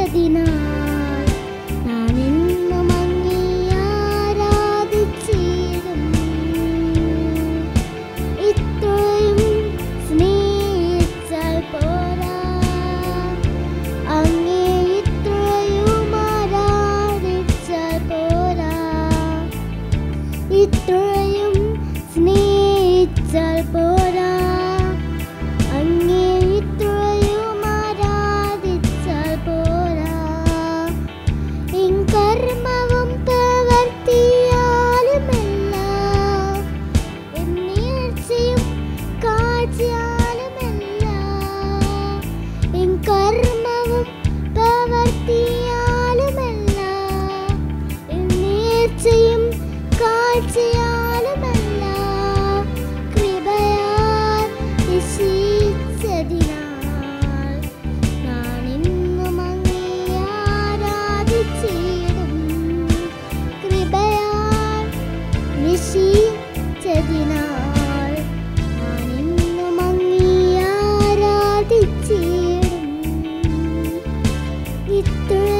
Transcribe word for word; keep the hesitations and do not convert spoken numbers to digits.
രക്ഷിച്ചതിനാൽ ഞാനെന്നും അങ്ങേ ആരാധിച്ചിടും. ഇത്രയും സ്നേഹിച്ചാൽ പോരാ, അങ്ങേ ഇത്രയും ആരാധിച്ചാൽ പോരാ. ഇത്രയും സ്നേഹിച്ചാൽ പോരാ, അങ്ങേ ഇത്രയും ആരാധിച്ചാൽ പോരാ. എൻ കർമ്മവും പ്രവർത്തിയാലുമല്ല, എൻ നേർച്ചയും കാഴ്ചയാലുമല്ല. എൻ കർമ്മവും പ്രവർത്തിയാലുമല്ല, എൻ നേർച്ചയും കാഴ്ചയാലുമല്ല. കൃപയാൽ രക്ഷിച്ചതിനാൽ ഞാനെന്നും അങ്ങേ ആരാധിച്ചിടും. കൃപയാൽ രക്ഷിച്ചതിനാൽ ഞാനെന്നും അങ്ങേ ആരാധിച്ചിടും. ഇത്ര